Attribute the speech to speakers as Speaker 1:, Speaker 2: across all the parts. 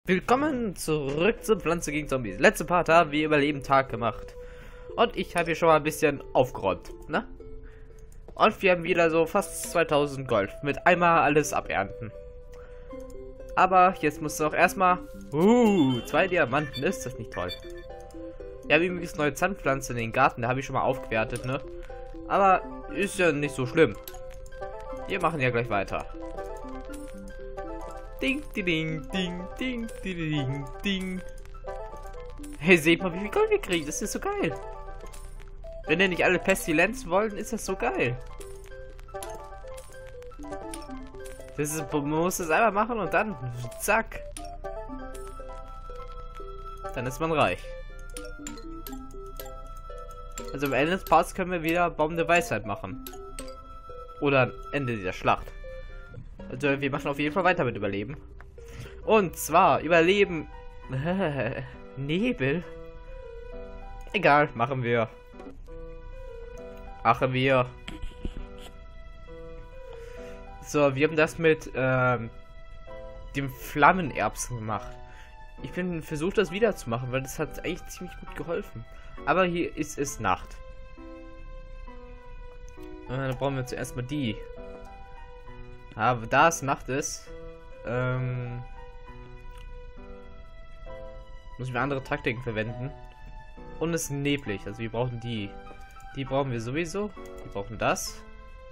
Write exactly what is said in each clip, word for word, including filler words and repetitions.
Speaker 1: Willkommen zurück zum Pflanze gegen Zombies. Letzte Part haben wir Überleben Tag gemacht. Und ich habe hier schon mal ein bisschen aufgeräumt, ne? Und wir haben wieder so fast zweitausend Gold. Mit einmal alles abernten. Aber jetzt muss auch erstmal... Uh, zwei Diamanten. Ist das nicht toll? Ja, wir haben übrigens neue Zahnpflanze in den Garten. Da habe ich schon mal aufgewertet, ne? Aber ist ja nicht so schlimm. Wir machen ja gleich weiter. Ding, ding, ding, ding, ding, ding. Hey, seht mal, wie viel Gold wir kriegen. Das ist so geil. Wenn ihr nicht alle Pestilenz wollen, ist das so geil. Das ist, man muss das einmal machen und dann zack. Dann ist man reich. Also am Ende des Parts können wir wieder Baum der Weisheit machen. Oder am Ende dieser Schlacht. Also wir machen auf jeden Fall weiter mit Überleben. Und zwar Überleben... Nebel? Egal, machen wir. Machen wir. So, wir haben das mit ähm, dem Flammenerbsen gemacht. Ich bin versucht, das wieder zu machen, weil das hat eigentlich ziemlich gut geholfen. Aber hier ist es Nacht. Äh, dann brauchen wir zuerst mal die. Aber da es Nacht ist, ähm, müssen wir andere Taktiken verwenden. Und es ist neblig, also wir brauchen die. Die brauchen wir sowieso. Wir brauchen das.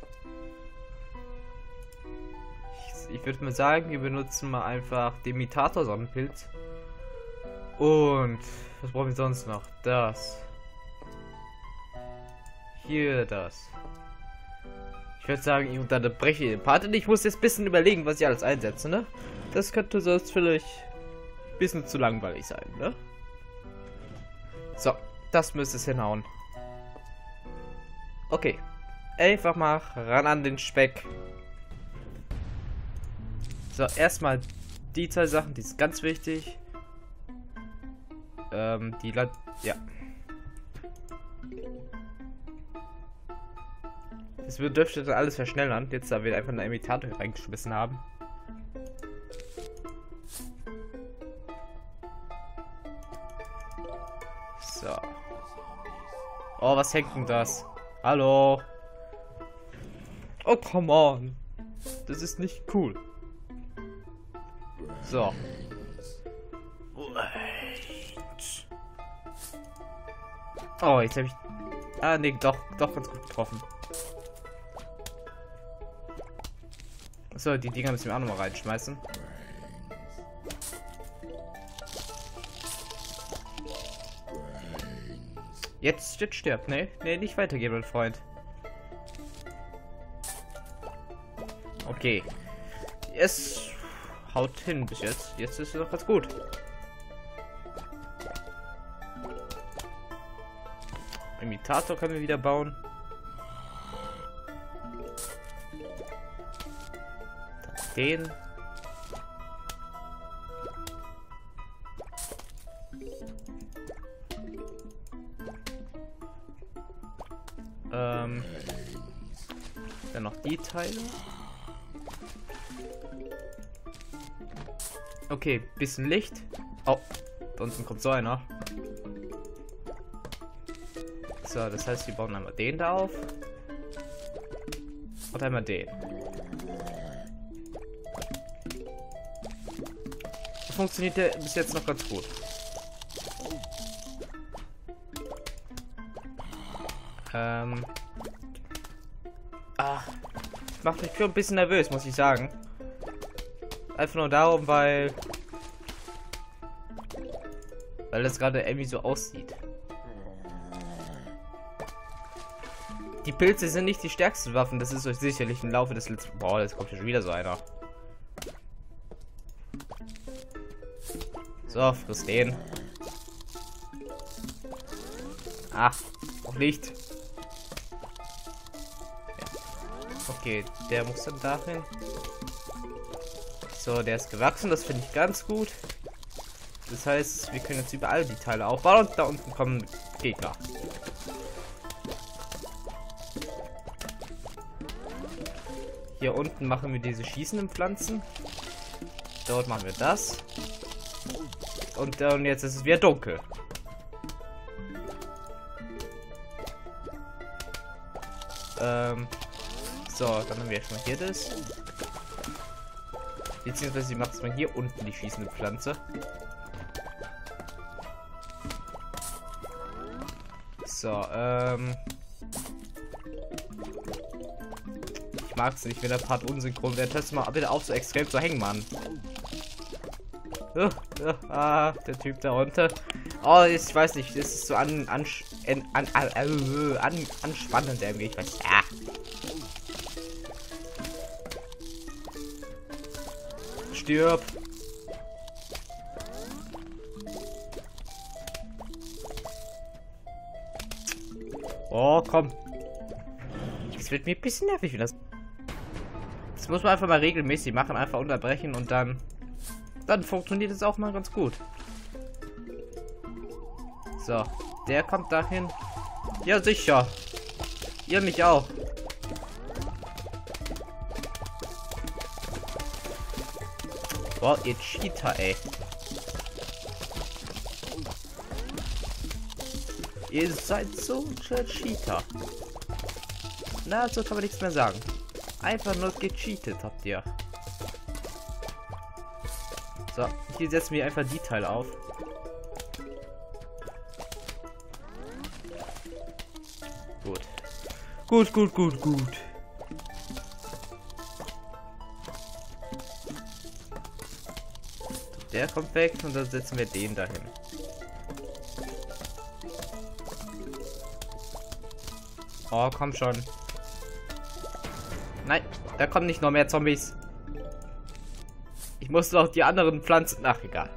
Speaker 1: Ich, ich würde mal sagen, wir benutzen mal einfach den Imitator Sonnenpilz. Und was brauchen wir sonst noch? Das. Hier das. Ich würde sagen, ich unterbreche den Part und ich muss jetzt ein bisschen überlegen, was ich alles einsetze, ne? Das könnte sonst vielleicht ein bisschen zu langweilig sein, ne? So, das müsste es hinhauen. Okay. Einfach mal ran an den Speck. So, erstmal die zwei Sachen, die sind ganz wichtig. Ähm, die Land... Ja. Es dürfte dann alles verschnellern, jetzt da wir einfach einen Imitator reingeschmissen haben. So. Oh, was hängt denn das? Hallo? Oh, come on. Das ist nicht cool. So. Oh, jetzt habe ich... Ah, nee, doch, doch ganz gut getroffen. So, die Dinger müssen wir auch noch mal reinschmeißen. Jetzt, jetzt stirbt, ne? Ne, nicht weitergehen, mein Freund. Okay. Es haut hin bis jetzt. Jetzt ist es doch ganz gut. Imitator können wir wieder bauen. Den. Ähm. Dann noch die Teile. Okay, bisschen Licht. Oh, da unten kommt so einer. So, das heißt, wir bauen einmal den da auf. Und einmal den. Funktioniert der bis jetzt noch ganz gut. Ähm. Ah, macht mich ein bisschen nervös, muss ich sagen. Einfach nur darum, weil weil das gerade irgendwie so aussieht. Die Pilze sind nicht die stärksten Waffen, das ist euch sicherlich im Laufe des letzten... Boah, jetzt kommt schon wieder so einer. So, friss den. Ach, auch nicht. Ja. Okay, der muss dann dahin. So, der ist gewachsen, das finde ich ganz gut. Das heißt, wir können jetzt überall die Teile aufbauen und da unten kommen Gegner. Hier unten machen wir diese schießenden Pflanzen. Dort machen wir das. Und, und jetzt ist es wieder dunkel. Ähm, so, dann haben wir schon mal hier das. Beziehungsweise sie macht es mal hier unten, die schießende Pflanze. So, ähm... ich mag es nicht, wenn der Part unsynchron wird. Hörst du mal bitte auf, so extrem zu hängen, Mann. Uh, uh, ah, der Typ da unten. Oh, ich weiß nicht, das ist so an, an, an, an, an, an anspannend irgendwie. Ich weiß. Ja. Stirb. Oh, komm. Das wird mir ein bisschen nervig, wenn das. Das muss man einfach mal regelmäßig machen, einfach unterbrechen und dann. Dann funktioniert es auch mal ganz gut. So, der kommt dahin. Ja, sicher. Ihr mich auch. Boah, ihr Cheater, ey. Ihr seid so ein Cheater. Na, so kann man nichts mehr sagen. Einfach nur gecheatet habt ihr. So, hier setzen wir einfach die Teile auf. Gut. Gut, gut, gut, gut. Der kommt weg und dann setzen wir den dahin. Oh, komm schon. Nein, da kommen nicht noch mehr Zombies. Ich muss noch die anderen Pflanzen. Ach, egal.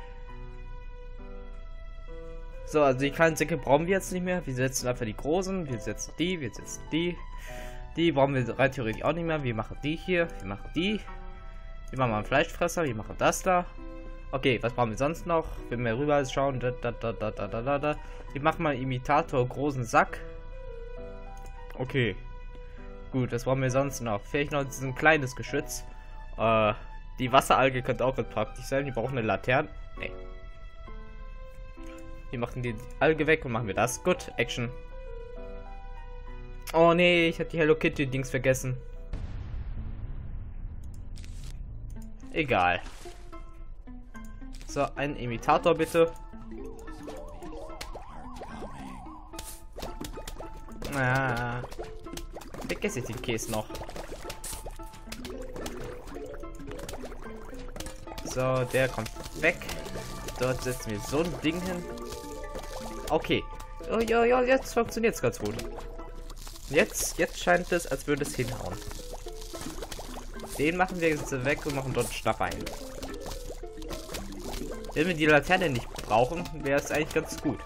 Speaker 1: So, also die kleinen Säcke brauchen wir jetzt nicht mehr. Wir setzen einfach die großen. Wir setzen die. Wir setzen die. Die brauchen wir rein theoretisch auch nicht mehr. Wir machen die hier. Wir machen die. Wir machen mal einen Fleischfresser. Wir machen das da. Okay, was brauchen wir sonst noch? Wenn wir rüber schauen. Da, da, da, da, da, da, da. Wir machen mal einen Imitator großen Sack. Okay. Gut, das brauchen wir sonst noch. Vielleicht noch ein kleines Geschütz. Äh. Die Wasseralge könnte auch ganz praktisch sein. Die brauchen eine Laterne. Nee. Wir machen die Alge weg und machen wir das. Gut, Action. Oh nee, ich habe die Hello Kitty Dings vergessen. Egal. So, ein Imitator bitte. Ah. Vergesse ich den Käse noch. So, der kommt weg. Dort setzen wir so ein Ding hin. Okay. Oh, ja, ja, jetzt funktioniert es ganz gut. Jetzt, jetzt scheint es, als würde es hinhauen. Den machen wir jetzt weg und machen dort einen Schnapper hin. Wenn wir die Laterne nicht brauchen, wäre es eigentlich ganz gut.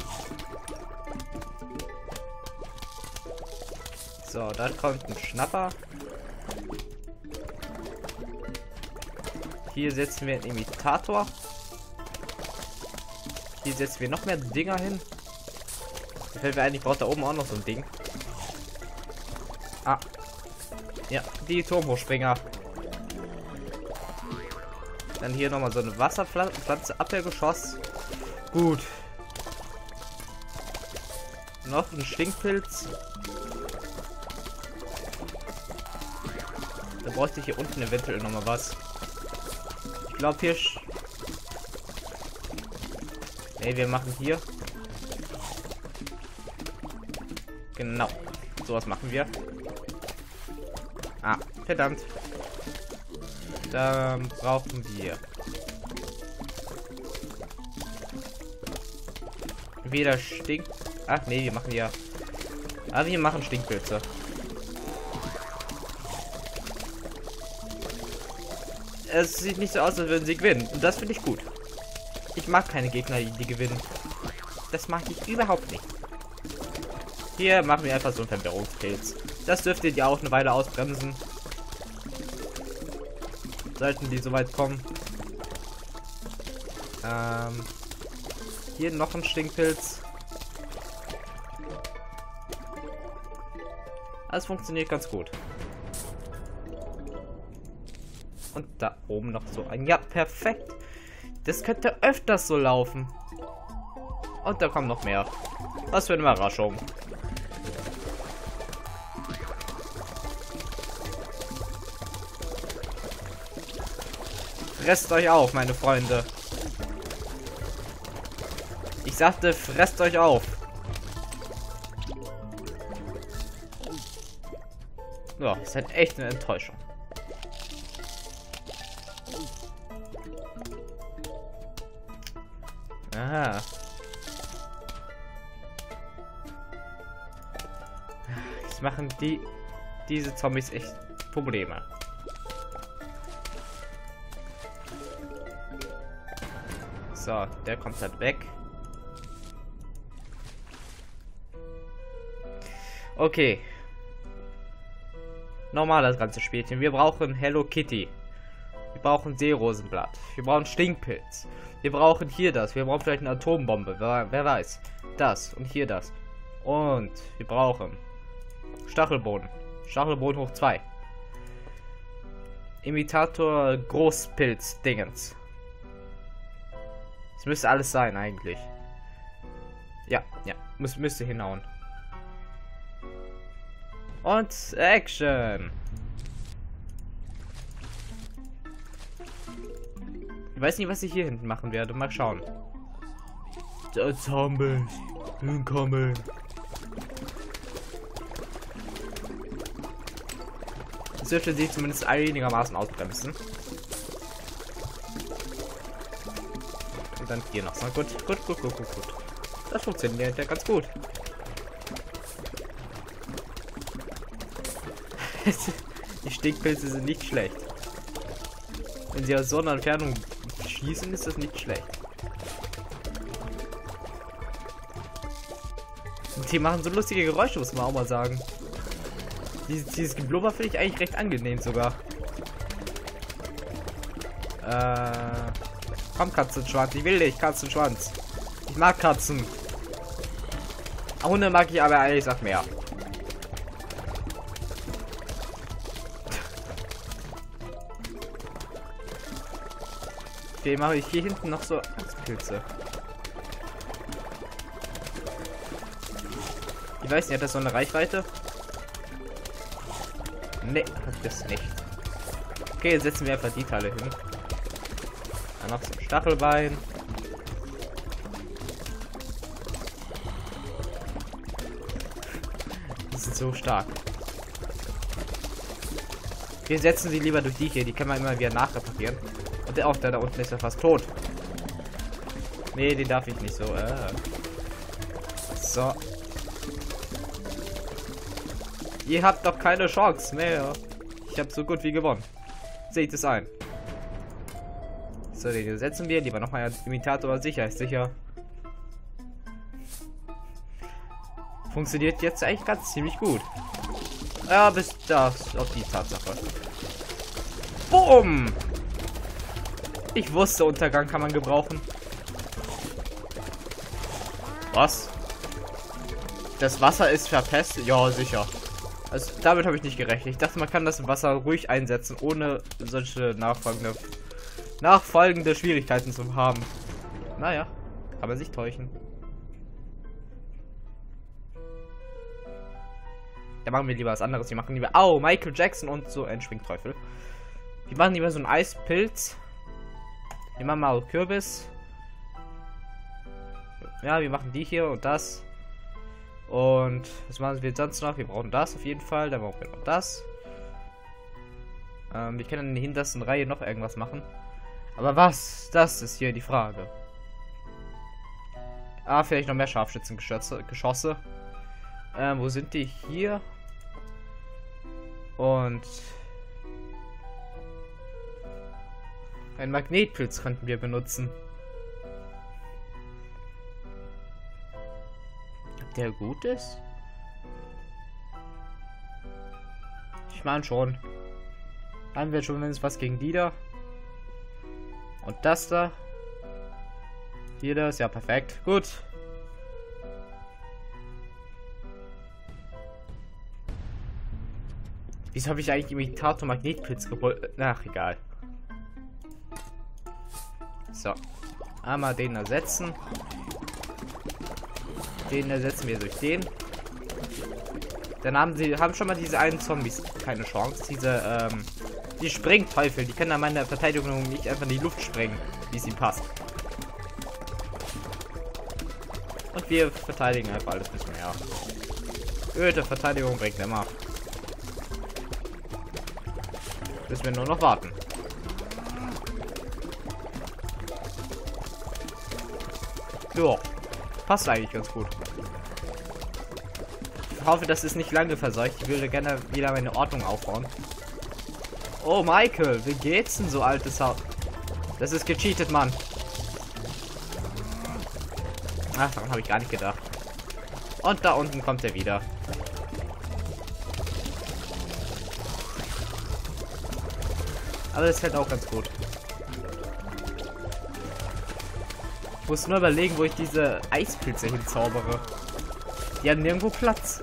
Speaker 1: So, dann kommt ein Schnapper. Hier setzen wir einen Imitator. Hier setzen wir noch mehr Dinger hin. Da fällt mir eigentlich, braucht da oben auch noch so ein Ding. Ah. Ja, die Turmhochspringer. Dann hier nochmal so eine Wasserpflanze, Abwehrgeschoss. Gut. Noch ein Stinkpilz. Da bräuchte ich hier unten eventuell nochmal was. Ich glaube hier... Ey, wir machen hier... Genau. Sowas machen wir. Ah, verdammt. Dann brauchen wir... Wieder Stink... Ach nee, wir machen ja... Ah, wir machen Stinkpilze. Es sieht nicht so aus, als würden sie gewinnen. Und das finde ich gut. Ich mag keine Gegner, die gewinnen. Das mag ich überhaupt nicht. Hier machen wir einfach so einen Verwirrungspilz. Das dürfte die auch eine Weile ausbremsen. Sollten die soweit kommen. Ähm, hier noch ein Stinkpilz. Alles funktioniert ganz gut. Und da oben noch so ein... Ja, perfekt. Das könnte öfters so laufen. Und da kommen noch mehr. Was für eine Überraschung. Fresst euch auf, meine Freunde. Ich sagte, fresst euch auf. Ja, ist halt echt eine Enttäuschung. Aha. Jetzt machen die diese Zombies echt Probleme. So, der kommt halt weg. Okay. Nochmal das ganze Spielchen. Wir brauchen Hello Kitty. Wir brauchen Seerosenblatt. Wir brauchen Stinkpilz. Wir brauchen hier das. Wir brauchen vielleicht eine Atombombe. Wer, wer weiß. Das und hier das. Und wir brauchen Stachelboden. Stachelboden hoch zwei. Imitator Großpilz Dingens. Das müsste alles sein eigentlich. Ja, ja. Muss, müsste hinhauen. Und Action! Ich weiß nicht, was ich hier hinten machen werde. Mal schauen. Der Zombies incoming. Das dürfte sie zumindest einigermaßen ausbremsen. Und dann hier noch. Na gut, gut, gut, gut, gut, gut. Das funktioniert ja ganz gut. Die Stinkpilze sind nicht schlecht. Wenn sie aus so einer Entfernung schießen, ist das nicht schlecht. Und die machen so lustige Geräusche, muss man auch mal sagen. Dieses, dieses Geblubber finde ich eigentlich recht angenehm sogar. Äh, komm, Katzenschwanz, ich will dich, Katzenschwanz. Ich mag Katzen. Hunde mag ich aber ehrlich gesagt mehr. Okay, mache ich hier hinten noch so Pilze. Ich weiß nicht, hat das so eine Reichweite? Ne, hat das nicht. Okay, jetzt setzen wir einfach die Teile hin. Dann noch so ein Stachelbein. Die sind so stark. Wir setzen sie lieber durch die hier, die kann man immer wieder nachreparieren. Und der auch, der da unten ist ja fast tot. Nee, den darf ich nicht so. Äh. So. Ihr habt doch keine Chance mehr. Ich habe so gut wie gewonnen. Seht es ein. So, den setzen wir lieber nochmal als Imitator sicher. Funktioniert jetzt eigentlich ganz ziemlich gut. Ja, bis das auf die Tatsache. Boom! Ich wusste, Untergang kann man gebrauchen. Was? Das Wasser ist verpestet? Ja, sicher. Also damit habe ich nicht gerechnet. Ich dachte, man kann das Wasser ruhig einsetzen, ohne solche nachfolgende, nachfolgende Schwierigkeiten zu haben. Naja, kann man sich täuschen. Da machen wir lieber was anderes. Wir machen lieber... Au, Michael Jackson und so ein Schwingteufel. Wir machen lieber so einen Eispilz. Wir machen mal Kürbis. Ja, wir machen die hier und das. Und was machen wir sonst noch? Wir brauchen das auf jeden Fall. Dann brauchen wir noch das. Ähm, wir können in der hintersten Reihe noch irgendwas machen. Aber was? Das ist hier die Frage. Ah, vielleicht noch mehr Scharfschützengeschosse. Geschosse. Ähm, wo sind die? Hier. Und ein Magnetpilz könnten wir benutzen. Ob der gut ist? Ich meine schon. Haben wir schon wenigstens was gegen die da. Und das da. Hier das. Ja, perfekt. Gut. Wieso habe ich eigentlich Imitator Magnetpilz geholt? Ach, egal. So. Einmal den ersetzen. Den ersetzen wir durch den. Dann haben sie haben schon mal diese einen Zombies keine Chance. Diese, ähm, die Sprengteufel, die können an meiner Verteidigung nicht einfach in die Luft sprengen, wie es ihnen passt. Und wir verteidigen einfach alles ein bisschen mehr. Öde Verteidigung bringt immer. Müssen wir nur noch warten. Ja, passt eigentlich ganz gut. Ich hoffe, das ist nicht lange verseucht. Ich würde gerne wieder meine Ordnung aufbauen. Oh, Michael, wie geht's denn so, altes Haus? Das ist gecheatet, Mann. Ach, daran habe ich gar nicht gedacht. Und da unten kommt er wieder. Aber das fällt auch ganz gut. Ich muss nur überlegen, wo ich diese Eispilze hinzaubere. Die haben nirgendwo Platz.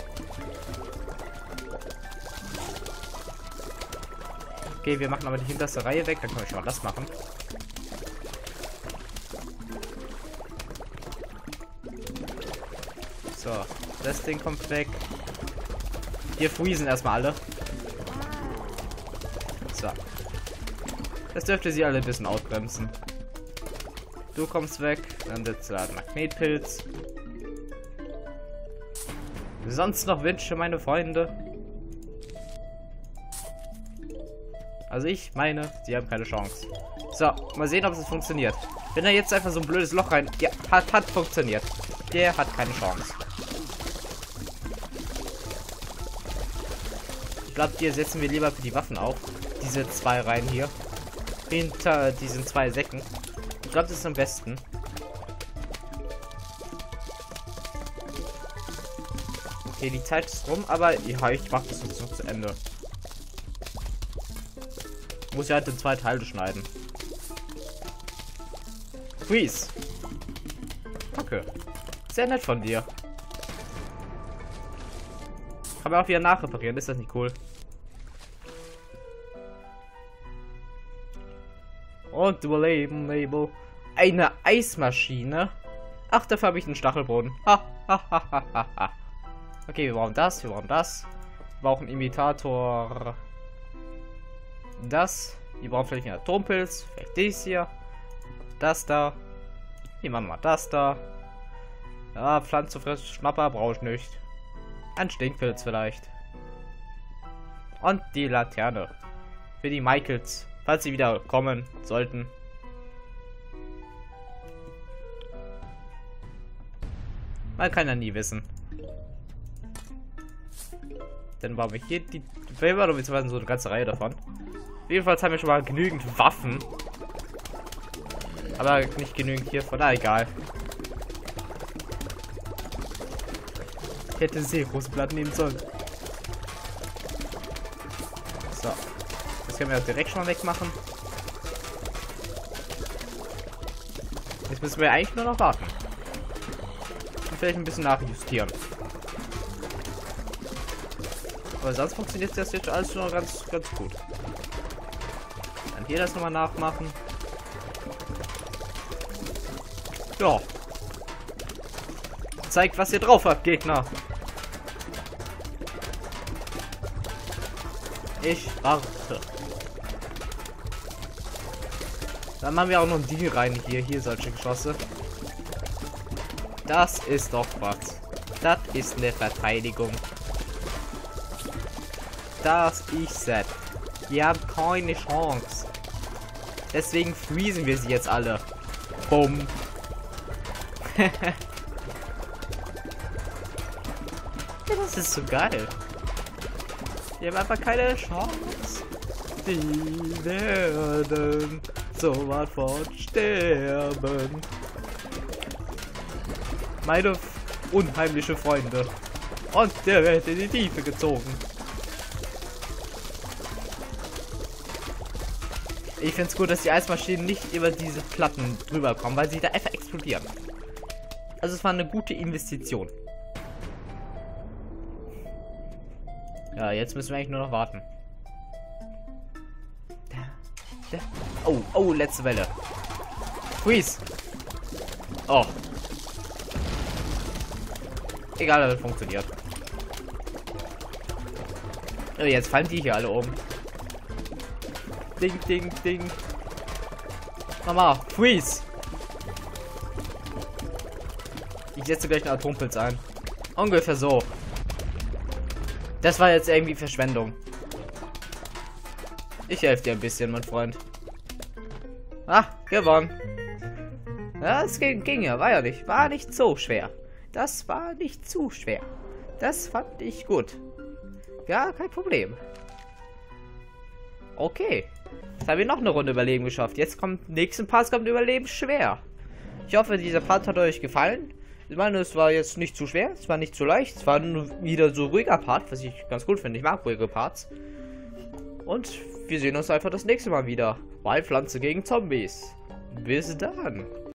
Speaker 1: Okay, wir machen aber die hinterste Reihe weg, dann kann ich schon mal das machen. So, das Ding kommt weg. Hier freezen erstmal alle. So. Das dürfte sie alle ein bisschen ausbremsen. Du kommst weg, dann sitzt da ein Magnetpilz. Sonst noch Wünsche, meine Freunde? Also ich meine, sie haben keine Chance. So, mal sehen, ob es funktioniert. Wenn er jetzt einfach so ein blödes Loch rein... Ja, hat, hat funktioniert. Der hat keine Chance. Ich glaube, hier setzen wir lieber für die Waffen auf. Diese zwei Reihen hier. Hinter diesen zwei Säcken. Ich glaube, das ist am besten. Okay, die Zeit ist rum, aber ja, ich mache das jetzt noch zu Ende. Muss ja halt in zwei Teile schneiden. Freeze. Danke. Sehr nett von dir. Kann man auch wieder nachreparieren, ist das nicht cool? Und überleben, Label. Eine Eismaschine. Ach, dafür habe ich einen Stachelboden. Ha, ha, ha, ha, ha, ha. Okay, wir brauchen das, wir brauchen das. Wir brauchen Imitator. Das. Wir brauchen vielleicht einen Atompilz. Vielleicht dies hier. Das da. Hier machen wir mal das da. Ja, Pflanzenfrisch, Schnapper brauche ich nicht. Ein Stinkpilz vielleicht. Und die Laterne. Für die Michaels. Falls sie wieder kommen sollten. Man kann ja nie wissen. Dann bauen wir hier die Bilder, beziehungsweise so eine ganze Reihe davon. Jedenfalls haben wir schon mal genügend Waffen. Aber nicht genügend hier, von da egal. Ich hätte Seerosblatt nehmen sollen. So. Das können wir auch direkt schon mal wegmachen. Jetzt müssen wir eigentlich nur noch warten. Und vielleicht ein bisschen nachjustieren. Aber sonst funktioniert das jetzt alles schon ganz, ganz gut. Dann hier das nochmal nachmachen. Ja. Zeigt, was ihr drauf habt, Gegner. Ich warte. Dann machen wir auch noch die rein hier. Hier solche Geschosse. Das ist doch was. Das ist eine Verteidigung. Das ist es. Die haben keine Chance. Deswegen freezen wir sie jetzt alle. Bumm. Ja, das ist so geil. Die haben einfach keine Chance. Die werden so was von sterben. Meine unheimliche Freunde. Und der wird in die Tiefe gezogen. Ich finde es gut, dass die Eismaschinen nicht über diese Platten drüber kommen, weil sie da einfach explodieren. Also es war eine gute Investition. Ja, jetzt müssen wir eigentlich nur noch warten. Oh, oh, letzte Welle. Freeze. Oh. Egal, das funktioniert. Oh, jetzt fallen die hier alle um. Ding, ding, ding. Mama, Freeze. Ich setze gleich einen Atompilz ein. Ungefähr so. Das war jetzt irgendwie Verschwendung. Ich helfe dir ein bisschen, mein Freund. Ah, gewonnen. Ja, es ging, ging ja, war ja nicht, war nicht so schwer. Das war nicht zu schwer. Das fand ich gut. Ja, kein Problem. Okay. Jetzt haben wir noch eine Runde Überleben geschafft. Jetzt kommt, nächsten Part kommt Überleben schwer. Ich hoffe, dieser Part hat euch gefallen. Ich meine, es war jetzt nicht zu schwer, es war nicht zu leicht. Es war nur wieder so ruhiger Part, was ich ganz gut finde. Ich mag ruhige Parts. Und wir sehen uns einfach das nächste Mal wieder bei Pflanze gegen Zombies. Bis dann.